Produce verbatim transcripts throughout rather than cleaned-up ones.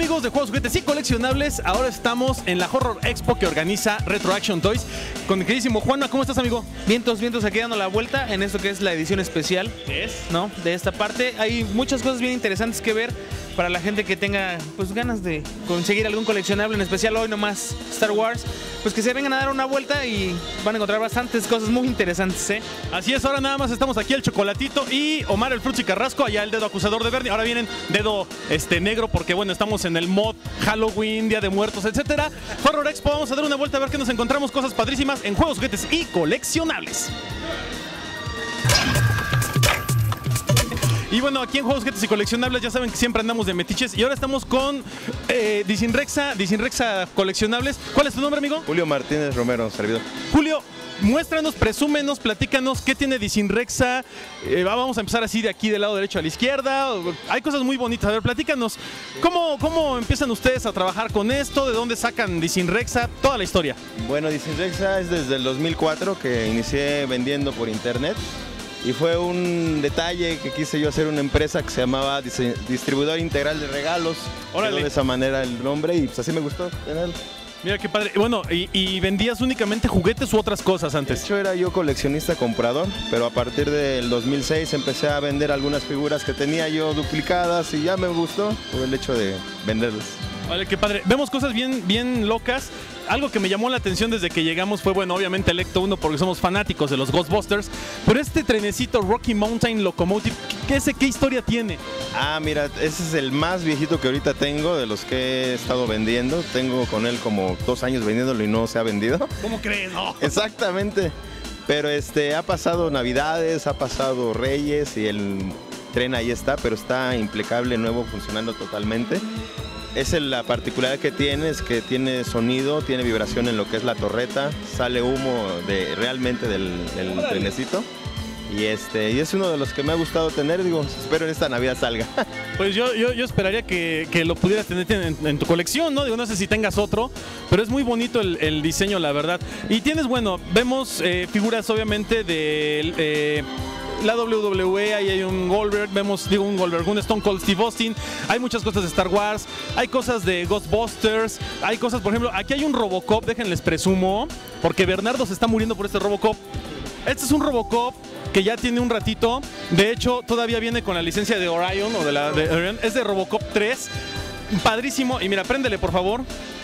amigos de Juegos, Juguetes y Coleccionables? Ahora estamos en la Horror Expo que organiza Retro Action Toys con mi queridísimo Juanma. ¿Cómo estás, amigo? Vientos, vientos, aquí dando la vuelta en esto que es la edición especial. ¿Qué es? ¿No? De esta parte. Hay muchas cosas bien interesantes que ver para la gente que tenga pues ganas de conseguir algún coleccionable, en especial hoy nomás Star Wars. Pues que se vengan a dar una vuelta y van a encontrar bastantes cosas muy interesantes, ¿eh? Así es, ahora nada más estamos aquí el Chocolatito y Omar el Fruits y Carrasco, allá el dedo acusador de Bernie. Ahora vienen dedo este negro porque bueno, estamos en el mod Halloween, Día de Muertos, etcétera. Horror Expo, vamos a dar una vuelta a ver que nos encontramos cosas padrísimas en juegos, juguetes y coleccionables. Y bueno, aquí en Juegos, Juguetes y Coleccionables ya saben que siempre andamos de metiches. Y ahora estamos con eh, Disinrexa, Disinrexa Coleccionables. ¿Cuál es tu nombre, amigo? Julio Martínez Romero, servidor. Julio, muéstranos, presúmenos, platícanos qué tiene Disinrexa. Eh, vamos a empezar así de aquí del lado derecho a la izquierda. Hay cosas muy bonitas. A ver, platícanos. ¿Cómo, cómo empiezan ustedes a trabajar con esto? ¿De dónde sacan Disinrexa? Toda la historia. Bueno, Disinrexa es desde el dos mil cuatro que inicié vendiendo por internet. Y fue un detalle que quise yo hacer una empresa que se llamaba Distribuidor Integral de Regalos. Órale. Quedó de esa manera el nombre y pues así me gustó tenerlo. Mira qué padre. Bueno, ¿y, y vendías únicamente juguetes u otras cosas antes? De hecho era yo coleccionista comprador, pero a partir del dos mil seis empecé a vender algunas figuras que tenía yo duplicadas y ya me gustó por el hecho de venderlas. Vale, qué padre. Vemos cosas bien, bien locas. Algo que me llamó la atención desde que llegamos fue, bueno, obviamente el Ecto uno porque somos fanáticos de los Ghostbusters, pero este trenecito Rocky Mountain Locomotive, ¿qué, ese, qué historia tiene? Ah, mira, ese es el más viejito que ahorita tengo de los que he estado vendiendo. Tengo con él como dos años vendiéndolo y no se ha vendido. ¿Cómo crees? No. Exactamente. Pero este, ha pasado Navidades, ha pasado Reyes y el tren ahí está, pero está impecable, nuevo, funcionando totalmente. Esa es la particularidad que tiene, es que tiene sonido, tiene vibración en lo que es la torreta, sale humo de, realmente del, del trenecito. Y, este, y es uno de los que me ha gustado tener, digo, espero en esta Navidad salga. Pues yo, yo, yo esperaría que, que lo pudieras tener en, en tu colección, ¿no? Digo, no sé si tengas otro, pero es muy bonito el, el diseño, la verdad. Y tienes, bueno, vemos eh, figuras obviamente de... Eh, la doble u doble u E, ahí hay un Goldberg, vemos, digo, un Goldberg, un Stone Cold Steve Austin, hay muchas cosas de Star Wars, hay cosas de Ghostbusters, hay cosas, por ejemplo, aquí hay un Robocop, déjenles presumo, porque Bernardo se está muriendo por este Robocop. Este es un Robocop que ya tiene un ratito, de hecho, todavía viene con la licencia de Orion, o de la de Orion, es de Robocop tres, padrísimo, y mira, préndele, por favor.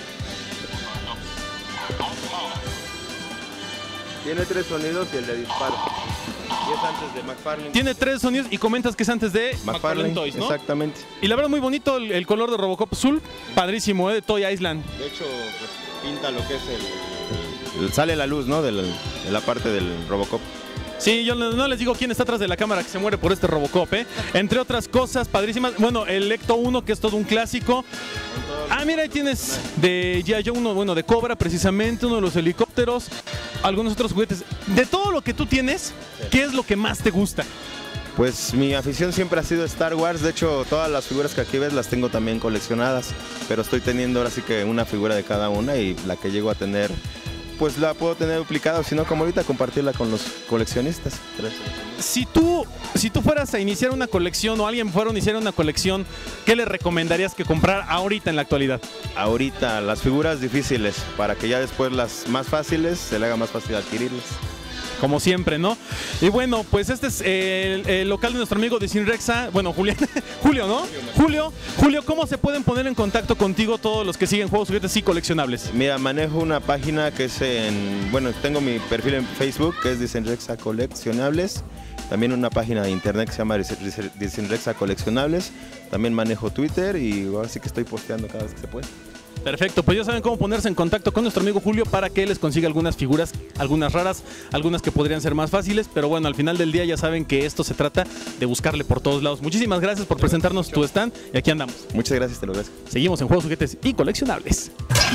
Tiene tres sonidos y el de disparo. Y es antes de McFarlane. Tiene tres sonidos y comentas que es antes de McFarlane, McFarlane Toys, ¿no? Exactamente. Y la verdad muy bonito el, el color de Robocop azul, padrísimo, ¿eh? De Toy Island. De hecho, pues, pinta lo que es el, el, el... Sale la luz, ¿no? De la, de la parte del Robocop. Sí, yo no les digo quién está atrás de la cámara que se muere por este Robocop, ¿eh? Entre otras cosas padrísimas. Bueno, el Ecto uno, que es todo un clásico. Ah, mira, ahí tienes de G I. Joe uno, bueno, de Cobra precisamente, uno de los helicópteros, algunos otros juguetes. De todo lo que tú tienes, ¿qué es lo que más te gusta? Pues mi afición siempre ha sido Star Wars. De hecho, todas las figuras que aquí ves las tengo también coleccionadas. Pero estoy teniendo ahora sí que una figura de cada una y la que llego a tener... pues la puedo tener duplicada, o si no, como ahorita, compartirla con los coleccionistas. Si tú, si tú fueras a iniciar una colección o alguien fuera a iniciar una colección, ¿qué le recomendarías que comprar ahorita en la actualidad? Ahorita, las figuras difíciles, para que ya después las más fáciles se le haga más fácil adquirirlas. Como siempre, ¿no? Y bueno, pues este es el, el local de nuestro amigo Disinrexa. Bueno, Julián, Julio, ¿no? Julio, Julio, ¿cómo se pueden poner en contacto contigo todos los que siguen Juegos, Juguetes y Coleccionables? Mira, manejo una página que es en... Bueno, tengo mi perfil en Facebook, que es Disinrexa Coleccionables. También una página de internet que se llama Disinrexa Coleccionables. También manejo Twitter y ahora sí que estoy posteando cada vez que se puede. Perfecto, pues ya saben cómo ponerse en contacto con nuestro amigo Julio para que les consiga algunas figuras, algunas raras, algunas que podrían ser más fáciles, pero bueno, al final del día ya saben que esto se trata de buscarle por todos lados. Muchísimas gracias por presentarnos tu stand y aquí andamos. Muchas gracias, te lo agradezco. Seguimos en Juegos, Juguetes y Coleccionables.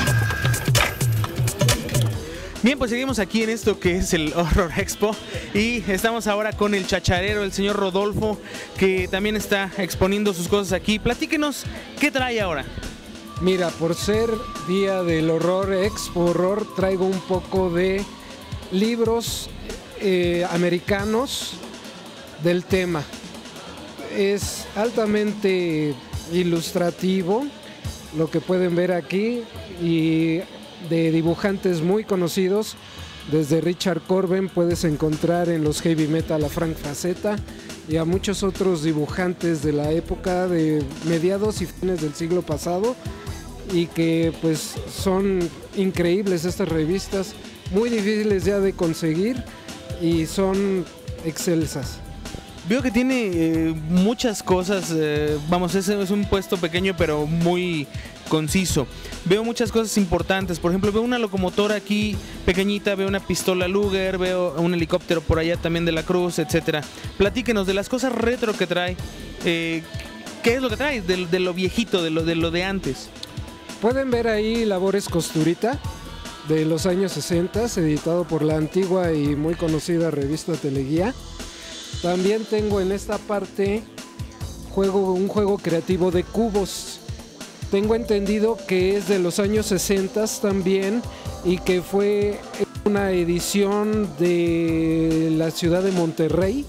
Bien, pues seguimos aquí en esto que es el Horror Expo y estamos ahora con el chacharero, el señor Rodolfo, que también está exponiendo sus cosas aquí. Platíquenos, ¿qué trae ahora? Mira, por ser día del Horror Expo Horror, traigo un poco de libros eh, americanos del tema. Es altamente ilustrativo lo que pueden ver aquí, y de dibujantes muy conocidos. Desde Richard Corben puedes encontrar en los heavy metal a Frank Frazetta y a muchos otros dibujantes de la época de mediados y fines del siglo pasado, y que pues son increíbles estas revistas, muy difíciles ya de conseguir y son excelsas. Veo que tiene eh, muchas cosas, eh, vamos, es, es un puesto pequeño pero muy conciso. Veo muchas cosas importantes, por ejemplo, veo una locomotora aquí pequeñita, veo una pistola Luger, veo un helicóptero por allá también de la Cruz, etcétera. Platíquenos de las cosas retro que trae, eh, ¿qué es lo que trae? De, de lo viejito, de lo, de lo de antes. Pueden ver ahí Labores Costurita, de los años sesenta, editado por la antigua y muy conocida revista Teleguía. También tengo en esta parte juego, un juego creativo de cubos. Tengo entendido que es de los años sesenta también, y que fue una edición de la ciudad de Monterrey,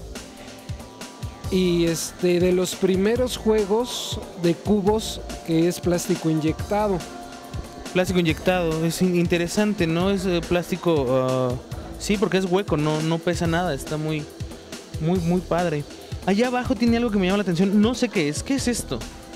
y este, de los primeros juegos de cubos que es plástico inyectado. Plástico inyectado, es interesante, ¿no? Es eh, plástico, uh, sí, porque es hueco, no, no pesa nada, está muy, muy, muy padre. Allá abajo tiene algo que me llama la atención, no sé qué es, ¿qué es esto?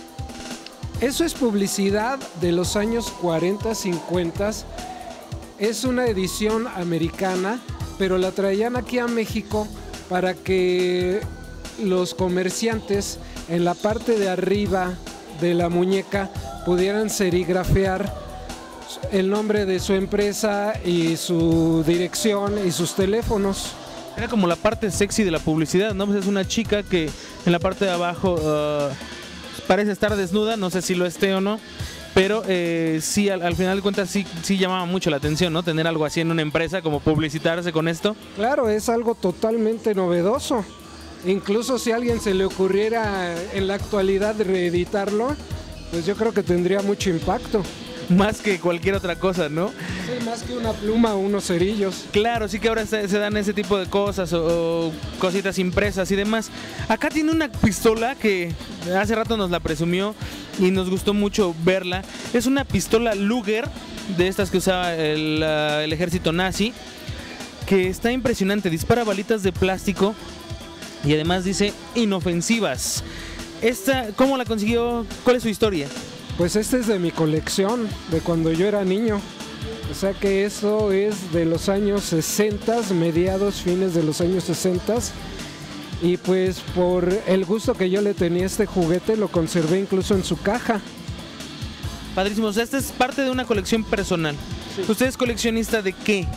Eso es publicidad de los años cuarenta, cincuenta. Es una edición americana, pero la traían aquí a México para que los comerciantes en la parte de arriba de la muñeca pudieran serigrafear el nombre de su empresa y su dirección y sus teléfonos. Era como la parte sexy de la publicidad, ¿no? Pues es una chica que en la parte de abajo uh, parece estar desnuda, no sé si lo esté o no, pero eh, sí, al, al final de cuentas sí, sí llamaba mucho la atención, ¿no? Tener algo así en una empresa, como publicitarse con esto. Claro, es algo totalmente novedoso. Incluso si a alguien se le ocurriera en la actualidad reeditarlo, pues yo creo que tendría mucho impacto. Más que cualquier otra cosa, ¿no? Sí, más que una pluma o unos cerillos. Claro, sí que ahora se, se dan ese tipo de cosas o, o cositas impresas y demás. Acá tiene una pistola que hace rato nos la presumió y nos gustó mucho verla. Es una pistola Luger, de estas que usaba el, uh, el ejército nazi, que está impresionante. Dispara balitas de plástico y además dice inofensivas. Esta, ¿cómo la consiguió? ¿Cuál es su historia? Pues este es de mi colección, de cuando yo era niño. O sea que eso es de los años sesenta, mediados, fines de los años sesenta. Y pues por el gusto que yo le tenía a este juguete, lo conservé incluso en su caja. Padrísimo, o sea, esta es parte de una colección personal. Sí. ¿Usted es coleccionista de qué?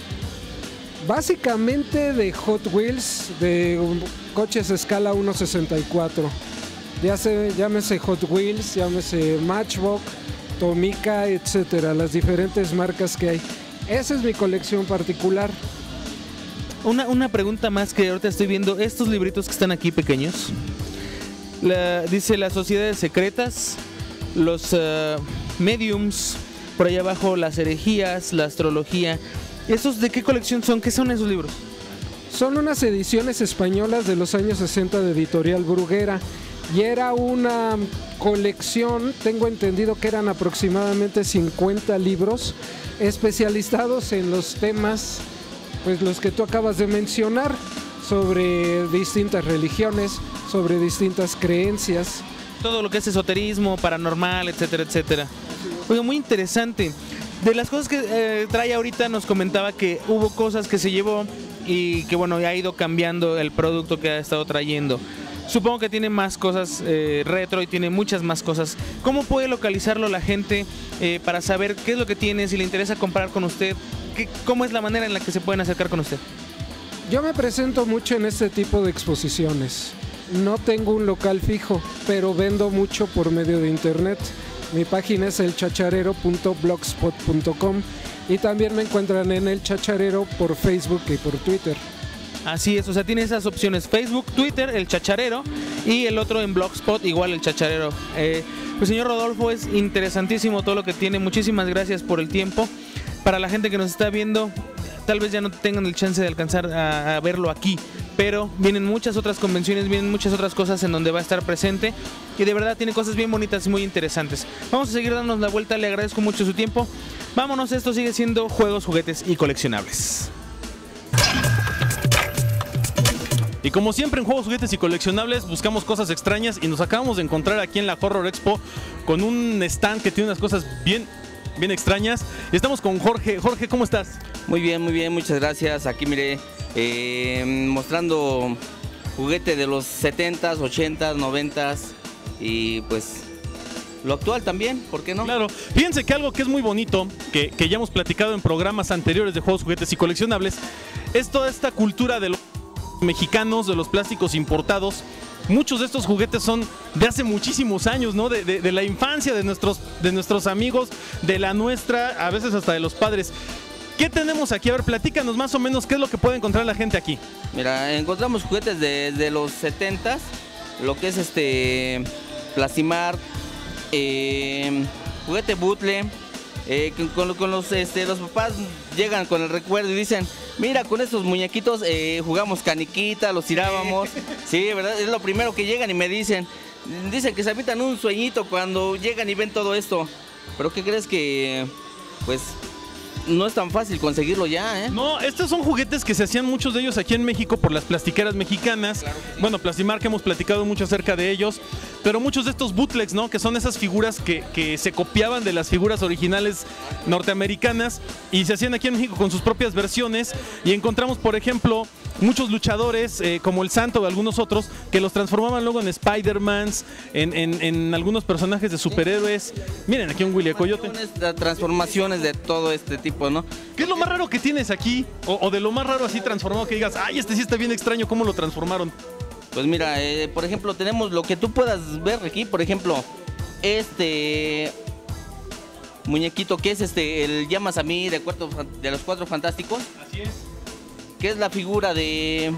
Básicamente de Hot Wheels, de coches a escala uno sesenta y cuatro. Ya se, llámese Hot Wheels, llámese Matchbox, Tomica, etcétera, las diferentes marcas que hay. Esa es mi colección particular. Una, una pregunta más que ahorita estoy viendo, estos libritos que están aquí pequeños, la, dice las sociedades secretas, los uh, mediums, por allá abajo las herejías, la astrología. ¿Estos de qué colección son? ¿Qué son esos libros? Son unas ediciones españolas de los años sesenta de Editorial Bruguera. Y era una colección, tengo entendido que eran aproximadamente cincuenta libros especializados en los temas, pues los que tú acabas de mencionar, sobre distintas religiones, sobre distintas creencias. Todo lo que es esoterismo, paranormal, etcétera, etcétera. Oye, muy interesante. De las cosas que eh, trae ahorita nos comentaba que hubo cosas que se llevó y que bueno, ya ha ido cambiando el producto que ha estado trayendo. Supongo que tiene más cosas eh, retro y tiene muchas más cosas. ¿Cómo puede localizarlo la gente eh, para saber qué es lo que tiene, si le interesa comprar con usted? ¿Qué, ¿Cómo es la manera en la que se pueden acercar con usted? Yo me presento mucho en este tipo de exposiciones. No tengo un local fijo, pero vendo mucho por medio de internet. Mi página es el chacharero punto blogspot punto com y también me encuentran en El Chacharero por Facebook y por Twitter. Así es, o sea, tiene esas opciones: Facebook, Twitter, El Chacharero, y el otro en Blogspot, igual El Chacharero. Eh, pues señor Rodolfo, es interesantísimo todo lo que tiene. Muchísimas gracias por el tiempo. Para la gente que nos está viendo, tal vez ya no tengan el chance de alcanzar a, a verlo aquí, pero vienen muchas otras convenciones, vienen muchas otras cosas en donde va a estar presente y de verdad tiene cosas bien bonitas y muy interesantes. Vamos a seguir dándonos la vuelta, le agradezco mucho su tiempo. Vámonos, esto sigue siendo juegos, juguetes y coleccionables. Y como siempre en Juegos, Juguetes y Coleccionables buscamos cosas extrañas y nos acabamos de encontrar aquí en la Horror Expo con un stand que tiene unas cosas bien, bien extrañas. Y estamos con Jorge. Jorge, ¿cómo estás? Muy bien, muy bien, muchas gracias. Aquí mire, eh, mostrando juguete de los setentas, ochentas, noventas y pues lo actual también, ¿por qué no? Claro, fíjense que algo que es muy bonito, que, que ya hemos platicado en programas anteriores de Juegos, Juguetes y Coleccionables, es toda esta cultura de los mexicanos, de los plásticos importados. Muchos de estos juguetes son de hace muchísimos años, ¿no? De, de, de la infancia de nuestros, de nuestros amigos, de la nuestra, a veces hasta de los padres. ¿Qué tenemos aquí? A ver, platícanos más o menos qué es lo que puede encontrar la gente aquí. Mira, encontramos juguetes de, de los setentas, lo que es este Plastimart, eh, juguete Butle, eh, con, con los, este, los papás llegan con el recuerdo y dicen, mira, con estos muñequitos eh, jugamos caniquita, los tirábamos. Sí, ¿verdad? Es lo primero que llegan y me dicen. Dicen que se habitan un sueñito cuando llegan y ven todo esto. Pero ¿qué crees que, pues, no es tan fácil conseguirlo ya, ¿eh? No, estos son juguetes que se hacían muchos de ellos aquí en México por las plastiqueras mexicanas. Claro que sí. Bueno, Plastimart, que hemos platicado mucho acerca de ellos. Pero muchos de estos bootlegs, ¿no? Que son esas figuras que, que se copiaban de las figuras originales norteamericanas y se hacían aquí en México con sus propias versiones. Y encontramos, por ejemplo, muchos luchadores, eh, como el Santo o algunos otros, que los transformaban luego en Spider-Mans, en, en, en algunos personajes de superhéroes. Miren, aquí un Willy Coyote. Transformaciones de todo este tipo, ¿no? ¿Qué es lo más raro que tienes aquí? O, o de lo más raro así transformado que digas, ay, este sí está bien extraño, ¿cómo lo transformaron? Pues mira, eh, por ejemplo, tenemos lo que tú puedas ver aquí, por ejemplo, este muñequito que es este, el Llamas a mí de, cuarto, de los Cuatro Fantásticos. Así es. Que es la figura de,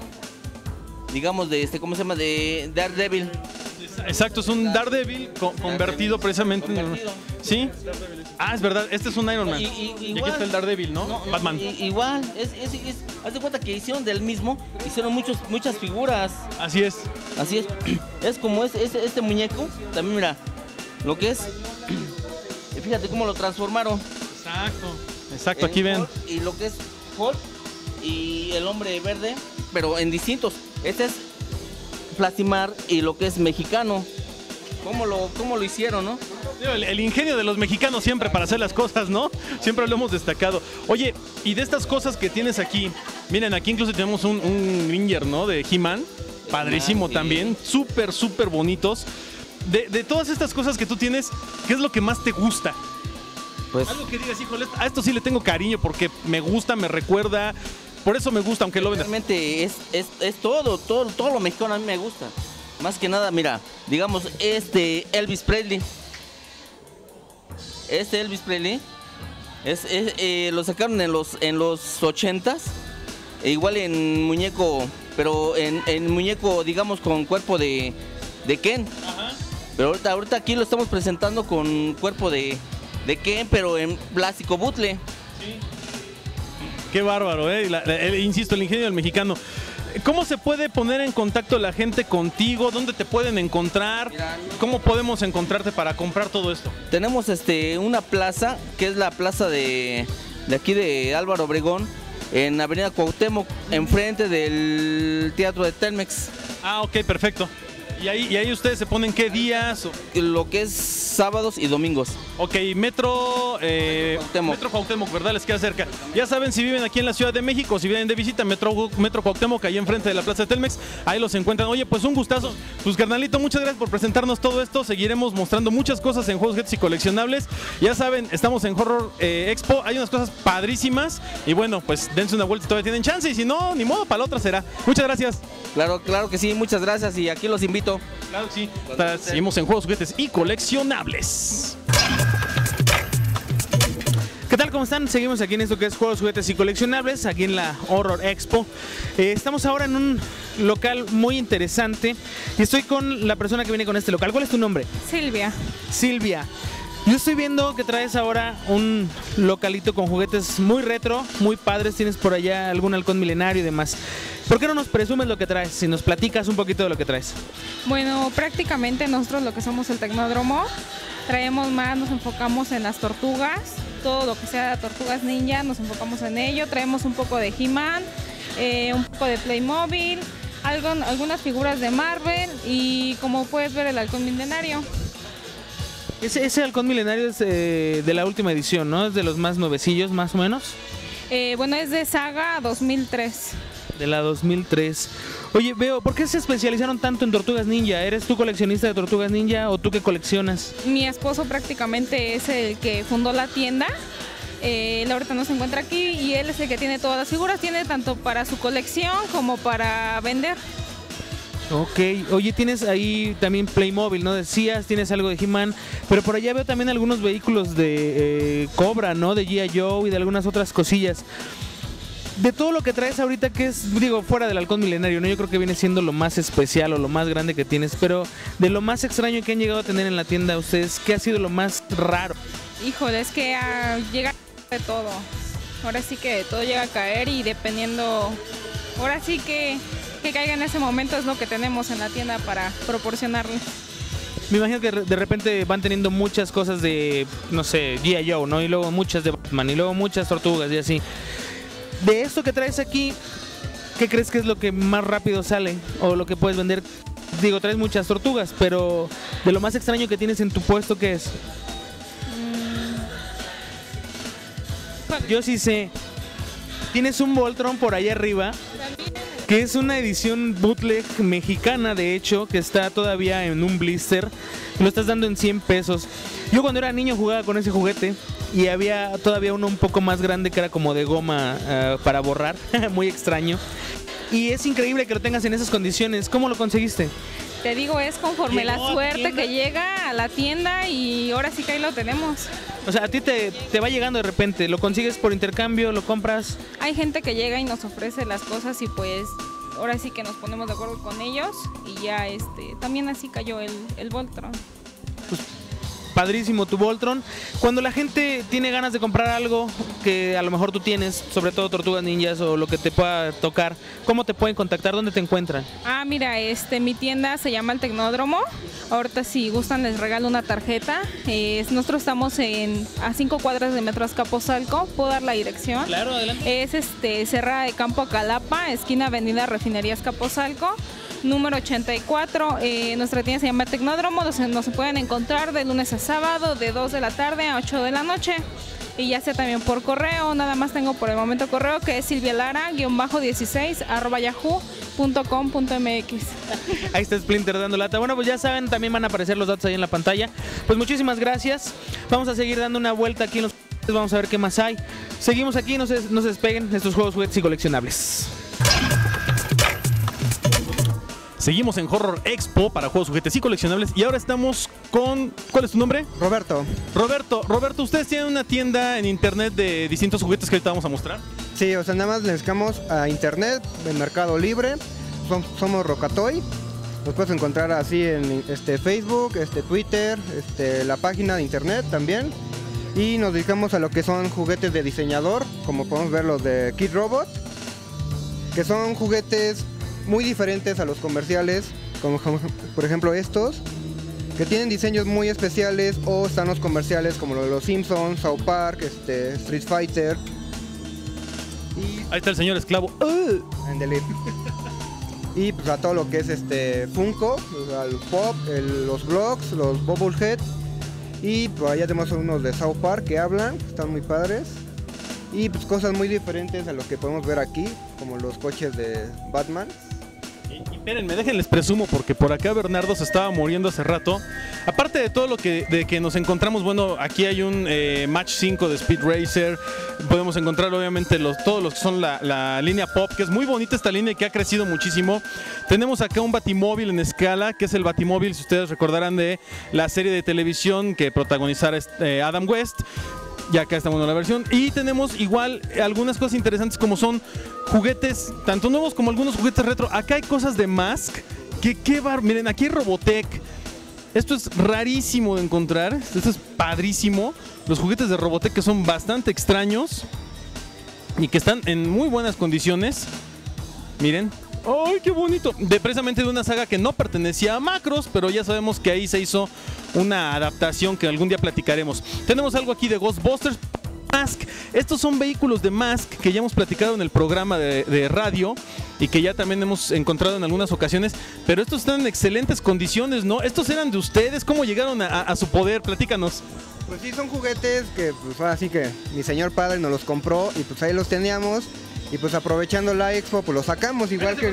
digamos, de este, ¿cómo se llama? De Daredevil. Exacto, es un Daredevil co convertido precisamente convertido. en... ¿Sí? Ah, es verdad, este es un Iron Man. Y, y, y igual, aquí está el Daredevil, ¿no? no Batman. Y, igual, es, es, es, haz de cuenta que hicieron del mismo, hicieron muchos, muchas figuras. Así es. Así es. Es como es, es, este muñeco, también mira, lo que es, fíjate cómo lo transformaron. Exacto, exacto, aquí ven. Hulk, y lo que es Hulk y el Hombre Verde, pero en distintos. Este es Plastimart y lo que es mexicano. ¿Cómo lo, cómo lo hicieron, no? El, el ingenio de los mexicanos siempre para hacer las cosas, ¿no? Siempre lo hemos destacado. Oye, y de estas cosas que tienes aquí, miren, aquí incluso tenemos un, un Gringer, ¿no? De He-Man, padrísimo ah, sí. También, súper, súper bonitos. De, de todas estas cosas que tú tienes, ¿qué es lo que más te gusta? Pues algo que digas, híjole, a esto sí le tengo cariño porque me gusta, me recuerda, por eso me gusta, aunque lo vendas. Realmente es, es, es todo, todo, todo lo mexicano a mí me gusta. Más que nada, mira, digamos, este Elvis Presley. Este Elvis Presley es, es, eh, lo sacaron en los en los ochentas, e igual en muñeco, pero en, en muñeco, digamos, con cuerpo de, de Ken. Ajá. Pero ahorita, ahorita aquí lo estamos presentando con cuerpo de, de Ken, pero en plástico butle. Sí. Qué bárbaro, ¿eh? La, la, insisto, el ingenio del mexicano. ¿Cómo se puede poner en contacto la gente contigo? ¿Dónde te pueden encontrar? ¿Cómo podemos encontrarte para comprar todo esto? Tenemos este, una plaza, que es la plaza de, de aquí de Álvaro Obregón, en Avenida Cuauhtémoc, enfrente del Teatro de Telmex. Ah, ok, perfecto. ¿Y ahí, y ahí ustedes se ponen qué días? O... Lo que es sábados y domingos. Ok, Metro, eh, Metro Cuauhtémoc. Metro Cuauhtémoc, ¿verdad? Les queda cerca. Ya saben, si viven aquí en la Ciudad de México, si vienen de visita, Metro, Metro Cuauhtémoc, ahí enfrente de la Plaza de Telmex, ahí los encuentran. Oye, pues un gustazo. Pues carnalito, muchas gracias por presentarnos todo esto. Seguiremos mostrando muchas cosas en Juegos, Juguetes y Coleccionables. Ya saben, estamos en Horror eh, Expo, hay unas cosas padrísimas. Y bueno, pues dense una vuelta, todavía tienen chance. Y si no, ni modo, para la otra será. Muchas gracias. Claro, claro que sí, muchas gracias y aquí los invito. Claro que sí. Hasta seguimos en Juegos, Juguetes y Coleccionables. ¿Qué tal? ¿Cómo están? Seguimos aquí en esto que es Juegos, Juguetes y Coleccionables, aquí en la Horror Expo. Eh, estamos ahora en un local muy interesante y estoy con la persona que viene con este local. ¿Cuál es tu nombre? Silvia. Silvia. Yo estoy viendo que traes ahora un localito con juguetes muy retro, muy padres. Tienes por allá algún halcón milenario y demás. ¿Por qué no nos presumes lo que traes? Si nos platicas un poquito de lo que traes. Bueno, prácticamente nosotros lo que somos el Tecnódromo, traemos más, nos enfocamos en las tortugas, todo lo que sea tortugas ninja, nos enfocamos en ello. Traemos un poco de He-Man, eh, un poco de Playmobil, algo, algunas figuras de Marvel y como puedes ver el halcón milenario. Ese, ese halcón milenario es eh, de la última edición, ¿no? Es de los más nuevecillos, más o menos. Eh, bueno, es de Saga dos mil tres. De la dos mil tres. Oye, veo, ¿por qué se especializaron tanto en tortugas ninja? ¿Eres tú coleccionista de tortugas ninja o tú qué coleccionas? Mi esposo prácticamente es el que fundó la tienda. Eh, él ahorita no se encuentra aquí y él es el que tiene todas las figuras. Tiene tanto para su colección como para vender. Ok, oye, tienes ahí también Playmobil, ¿no? Decías, tienes algo de He-Man, pero por allá veo también algunos vehículos de eh, Cobra, ¿no? De G I Joe y de algunas otras cosillas. De todo lo que traes ahorita, que es, digo, fuera del halcón milenario, ¿no? Yo creo que viene siendo lo más especial o lo más grande que tienes, pero de lo más extraño que han llegado a tener en la tienda ustedes, ¿qué ha sido lo más raro? Híjole, es que uh, llega de todo. Ahora sí que todo llega a caer y dependiendo, ahora sí que... que caiga en ese momento es lo que tenemos en la tienda para proporcionarle. Me imagino que de repente van teniendo muchas cosas de, no sé, G I Joe, ¿no? Y luego muchas de Batman, y luego muchas tortugas y así. De esto que traes aquí, ¿qué crees que es lo que más rápido sale? O lo que puedes vender. Digo, traes muchas tortugas, pero de lo más extraño que tienes en tu puesto, ¿qué es? Mm. Yo sí sé. Tienes un Voltron por ahí arriba, que es una edición bootleg mexicana, de hecho, que está todavía en un blister. Lo estás dando en cien pesos. Yo cuando era niño jugaba con ese juguete y había todavía uno un poco más grande que era como de goma uh, para borrar, muy extraño. Y es increíble que lo tengas en esas condiciones. ¿Cómo lo conseguiste? Te digo, es conforme la suerte que llega a la tienda y ahora sí que ahí lo tenemos. O sea, a ti te, te va llegando de repente, ¿lo consigues por intercambio, lo compras? Hay gente que llega y nos ofrece las cosas y pues ahora sí que nos ponemos de acuerdo con ellos y ya este también así cayó el, el Voltron. Pues padrísimo tu Voltron. Cuando la gente tiene ganas de comprar algo que a lo mejor tú tienes, sobre todo tortugas ninjas o lo que te pueda tocar, ¿cómo te pueden contactar? ¿Dónde te encuentran? Ah, mira, este, mi tienda se llama El Tecnódromo. Ahorita si gustan les regalo una tarjeta. Eh, nosotros estamos en a cinco cuadras de Metro Azcapotzalco. ¿Puedo dar la dirección? Claro, adelante. Es este Serra de Campo Acalapa, esquina Avenida Refinería Azcapotzalco, número ochenta y cuatro. Eh, nuestra tienda se llama Tecnódromo, donde nos pueden encontrar de lunes a sábado, de dos de la tarde a ocho de la noche. Y ya sea también por correo, nada más tengo por el momento correo que es silvialara dieciséis arroba yahoo punto com punto m x. Ahí está Splinter dando lata. Bueno, pues ya saben, también van a aparecer los datos ahí en la pantalla. Pues muchísimas gracias. Vamos a seguir dando una vuelta aquí en los... Vamos a ver qué más hay. Seguimos aquí, no se, no se despeguen estos juegos, juguetes y coleccionables. Seguimos en Horror Expo para juegos, juguetes y coleccionables y ahora estamos con... ¿Cuál es tu nombre? Roberto. Roberto, Roberto, ¿ustedes tienen una tienda en internet de distintos juguetes que ahorita vamos a mostrar? Sí, o sea, nada más le buscamos a internet, en Mercado Libre, Som- somos Rocatoy. Nos puedes encontrar así en este, Facebook, este, Twitter, este, la página de internet también. Y nos dedicamos a lo que son juguetes de diseñador, como podemos ver los de Kid Robot, que son juguetes muy diferentes a los comerciales, como, como por ejemplo estos, que tienen diseños muy especiales, o están los comerciales como los de los Simpsons, South Park, este, Street Fighter. Y Ahí está el señor esclavo. uh, ándale. Y pues a todo lo que es este Funko, o sea, el Pop, el, los Blocks, los Bubblehead. Y pues allá tenemos unos de South Park que hablan, están muy padres. Y pues cosas muy diferentes a lo que podemos ver aquí, como los coches de Batman. Y espérenme, déjenles presumo porque por acá Bernardo se estaba muriendo hace rato. Aparte de todo lo que, de que nos encontramos, bueno, aquí hay un eh, Match cinco de Speed Racer. Podemos encontrar obviamente los, todos los que son la, la línea Pop, que es muy bonita esta línea y que ha crecido muchísimo. Tenemos acá un Batimóvil en escala, que es el Batimóvil, si ustedes recordarán, de la serie de televisión que protagonizara eh, Adam West. Ya acá estamos en la versión. Y tenemos igual algunas cosas interesantes como son juguetes, tanto nuevos como algunos juguetes retro. Acá hay cosas de Mask. Que qué bar. Miren, aquí hay Robotech. Esto es rarísimo de encontrar. Esto es padrísimo. Los juguetes de Robotech que son bastante extraños y que están en muy buenas condiciones. Miren. ¡Ay, qué bonito! De precisamente de una saga que no pertenecía a Macros, pero ya sabemos que ahí se hizo una adaptación que algún día platicaremos. Tenemos algo aquí de Ghostbusters. Mask. Estos son vehículos de Mask que ya hemos platicado en el programa de, de radio y que ya también hemos encontrado en algunas ocasiones, pero estos están en excelentes condiciones, ¿no? ¿Estos eran de ustedes? ¿Cómo llegaron a, a, a su poder? Platícanos. Pues sí, son juguetes que pues ahora sí que mi señor padre nos los compró y pues ahí los teníamos y pues aprovechando la expo pues los sacamos igual que...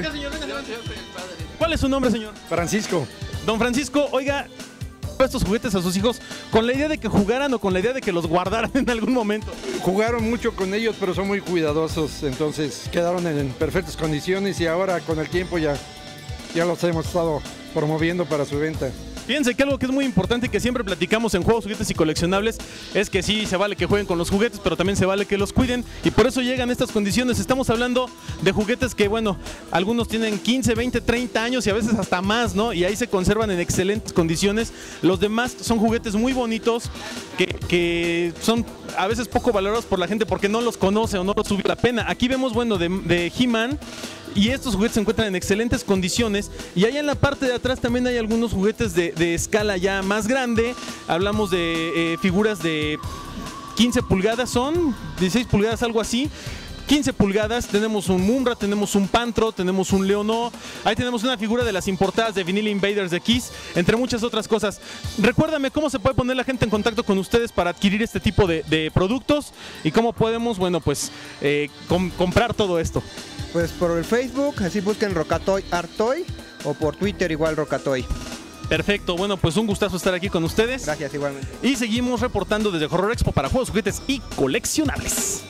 ¿Cuál es su nombre, señor? Francisco. Don Francisco, oiga, estos juguetes a sus hijos con la idea de que jugaran o con la idea de que los guardaran en algún momento. Jugaron mucho con ellos, pero son muy cuidadosos, entonces quedaron en perfectas condiciones y ahora con el tiempo ya, ya los hemos estado promoviendo para su venta. Fíjense que algo que es muy importante y que siempre platicamos en Juegos, Juguetes y Coleccionables es que sí, se vale que jueguen con los juguetes, pero también se vale que los cuiden y por eso llegan estas condiciones. Estamos hablando de juguetes que, bueno, algunos tienen quince, veinte, treinta años y a veces hasta más, ¿no? Y ahí se conservan en excelentes condiciones. Los demás son juguetes muy bonitos que, que son a veces poco valorados por la gente porque no los conoce o no los sube la pena. Aquí vemos, bueno, de, de He-Man. Y estos juguetes se encuentran en excelentes condiciones. Y allá en la parte de atrás también hay algunos juguetes de, de escala ya más grande. Hablamos de eh, figuras de quince pulgadas, son dieciséis pulgadas, algo así. quince pulgadas, tenemos un Munra, tenemos un Pantro, tenemos un Leonó, ahí tenemos una figura de las importadas de Vinyl Invaders de Kiss, entre muchas otras cosas. Recuérdame cómo se puede poner la gente en contacto con ustedes para adquirir este tipo de, de productos y cómo podemos, bueno, pues eh, com comprar todo esto. Pues por el Facebook, así busquen Rocatoy Art Toy o por Twitter igual Rocatoy. Perfecto, bueno, pues un gustazo estar aquí con ustedes. Gracias, igualmente. Y seguimos reportando desde Horror Expo para Juegos, Juguetes y Coleccionables.